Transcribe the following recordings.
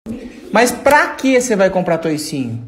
Mas pra que você vai comprar toicinho?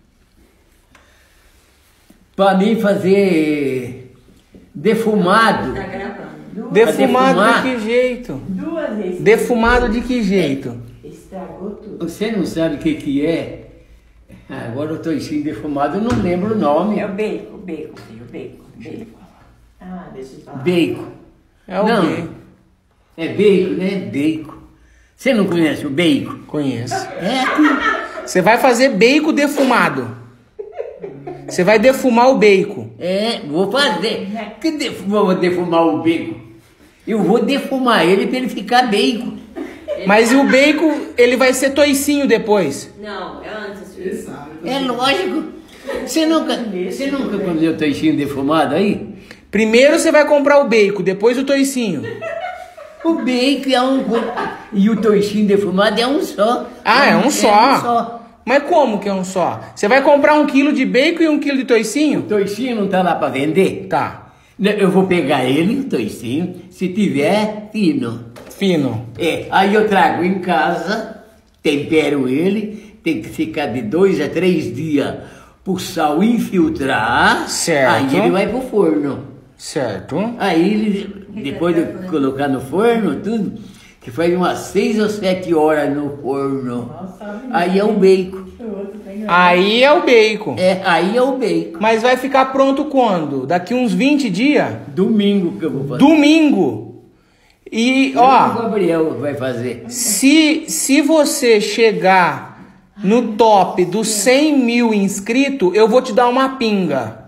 Pra mim fazer defumado. Tá gravando. Defumado defumar? de que jeito? 2 vezes. Defumado de que jeito? Estragou tudo. Você não sabe o que é? Agora eu tô enchendo defumado, eu não lembro o nome. É o bacon, filho, bacon. Ah, deixa eu falar. Bacon. É o Não. quê? É bacon, né? Bacon. Você não conhece o bacon? Conheço. É, Você vai fazer bacon defumado. Você vai defumar o bacon. vou fazer. Vou defumar o bacon. Eu vou defumar ele pra ele ficar bacon. Mas e o bacon, ele vai ser toicinho depois. Não, é antes, filho. É lógico. Você nunca comeu toicinho defumado aí? Primeiro você vai comprar o bacon, depois o toicinho. O bacon é um... E o toicinho defumado é um só. Ah, é um É um só. só. Mas como que é um só? Você vai comprar 1 quilo de bacon e 1 quilo de O toicinho? toicinho não tá lá pra vender? Tá. Eu vou pegar ele, o toicinho, se tiver fino. Fino. Aí eu trago em casa, tempero ele, tem que ficar de 2 a 3 dias pro sal infiltrar. Certo. Aí ele vai pro forno. Certo. Aí ele, depois de colocar no forno, tudo, que faz umas 6 ou 7 horas no forno. Aí é o bacon. Aí é o bacon. Aí é o bacon. Mas vai ficar pronto quando? Daqui uns 20 dias? Domingo que eu vou fazer. Domingo. E, O ó, Gabriel vai fazer. se você chegar no top dos 100 mil inscritos, eu vou te dar uma pinga.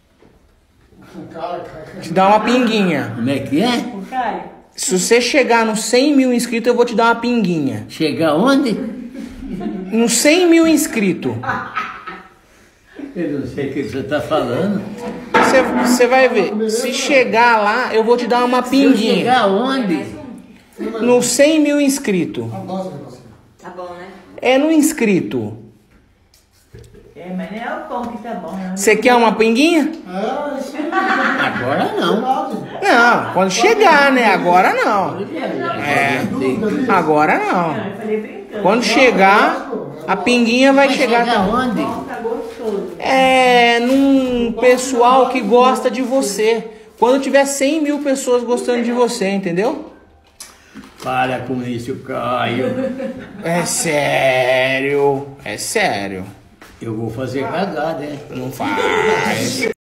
Te dar uma pinguinha. Como é que é? O Caio? Se você chegar nos 100 mil inscritos, eu vou te dar uma pinguinha. Chegar onde? Nos 100 mil inscritos. Eu não sei o que você tá falando. Você vai ver. Se chegar lá, eu vou te dar uma Se eu pinguinha. chegar onde? Nos 100 mil inscritos. Tá bom, né? É no inscrito. Mas não é o pão que tá bom, né? Você quer uma pinguinha? Agora não. Não, quando chegar, né? Agora não. Agora não. Eu falei brincando. Quando chegar, a pinguinha vai chegar. onde? Tá gostoso. É num pessoal que gosta de você. Quando tiver 100 mil pessoas gostando de você, entendeu? Para com isso, Caio. É sério. É sério. Eu vou fazer cagada, né? Não faz.